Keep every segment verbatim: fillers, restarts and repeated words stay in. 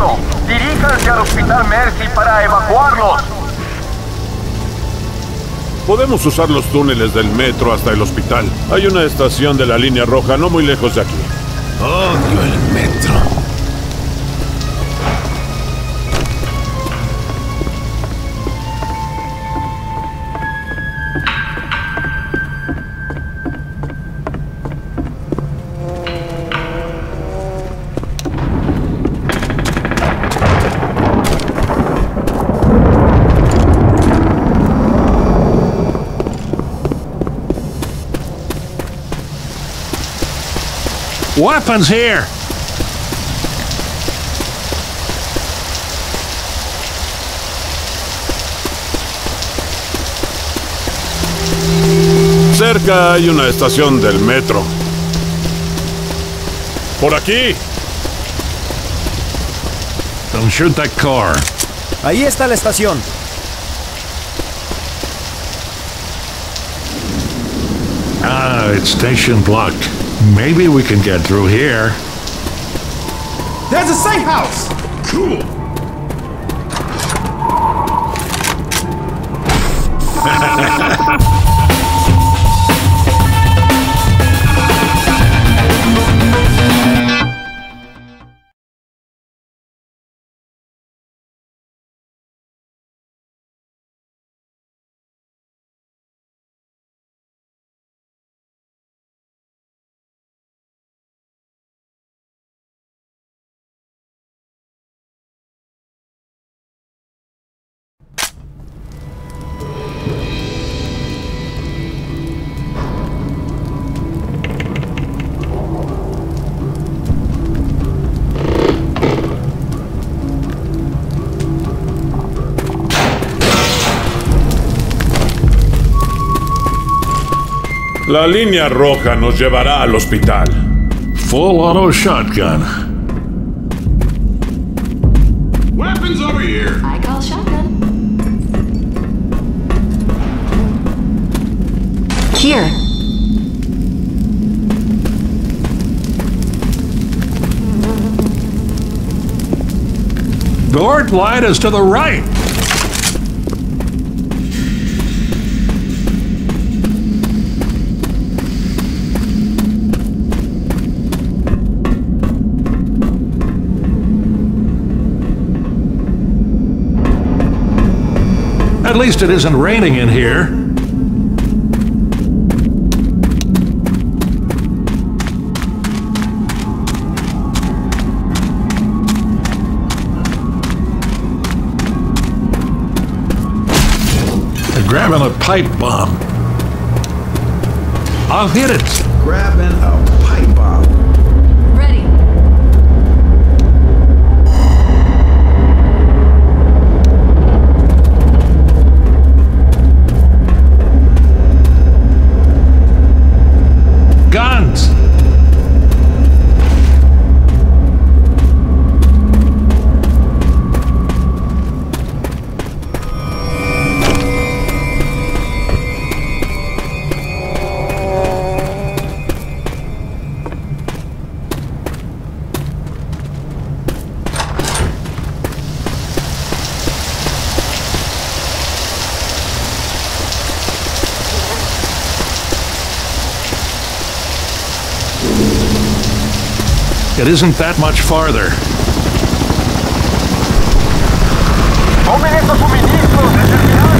suministro. Diríjanse al Hospital Mercy para evacuarlos. Podemos usar los túneles del metro hasta el hospital. Hay una estación de la línea roja no muy lejos de aquí. Odio el metro. Weapons here! Cerca hay una estación del metro. ¡Por aquí! Don't shoot that car. Ahí está la estación. Ah, it's station blocked. Maybe we can get through here. There's a safe house! Cool. La línea roja nos llevará al hospital. Full auto shotgun. Weapons over here. I call shotgun. Here. Door light is to the right. At least it isn't raining in here. They're grabbing a pipe bomb. I'll hit it. Grabbing a pipe bomb. Ready. Guns! It isn't that much farther. ¡Tomen esos suministros! ¡Necesidad!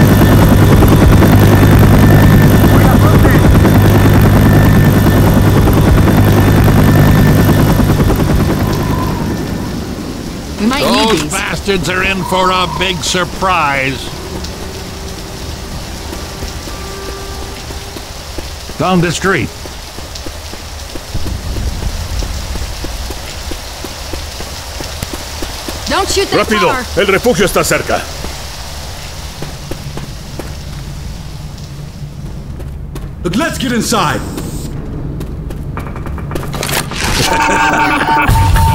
¡Buena suerte! We might need Those these. bastards are in for a big surprise. Down the street. Don't shoot that ¡Rápido! car. El refugio está cerca. Look, let's get inside.